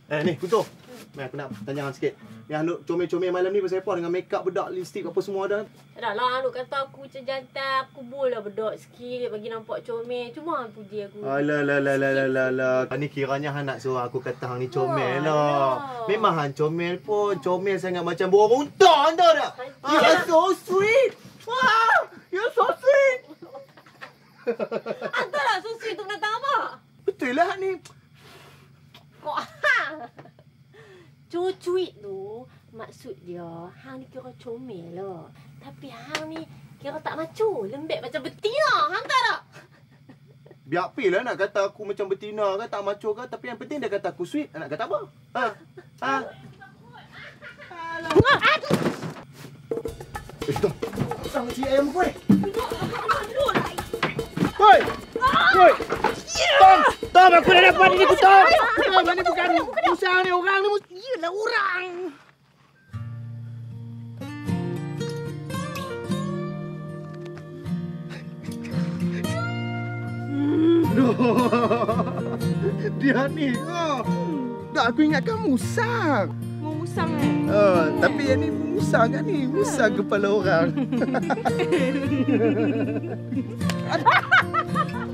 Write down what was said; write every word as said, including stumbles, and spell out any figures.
Eh ni, Kunto. Mai aku nak tanya hang sikit. Yang Nuk comel-comel malam ni pasal apa dengan make up bedak, lipstick apa semua dah? Dah lah, Nuk kata aku macam jantan. Aku boleh bedak sikit bagi nampak comel. Cuma hang puji aku. Alah la la la la la la. Ni kiranya hang nak suruh aku kata hang ni comel lah. Memang hang comel pun. Comel sangat macam buah muntah hang tahu tak? You're so sweet. Wow, you're so sweet. Hantar lah susu tu nak apa? Betul lah ni. Kok hang? Cucuit tu maksud dia hang ni kira comel lah. Tapi hang ni kira tak macu, lembek macam betina. Hang tahu tak? Biar pi lah nak kata aku macam betina ke, tak macho ke, tapi yang penting dia kata aku sweet. Nak kata apa? Ha? Ha? Alah. Aduh. Eh, dah. Sang si ayam gue. Woi. Woi. Tom, Tom aku dah dapat ini Tom. Tom, ini bukan musang ni, orang ni. Iyalah orang. Dia ni. Oh. Dah aku ingatkan musang. Mau musang eh? Oh, tapi yang ni musang kan ni? Musang kepala orang.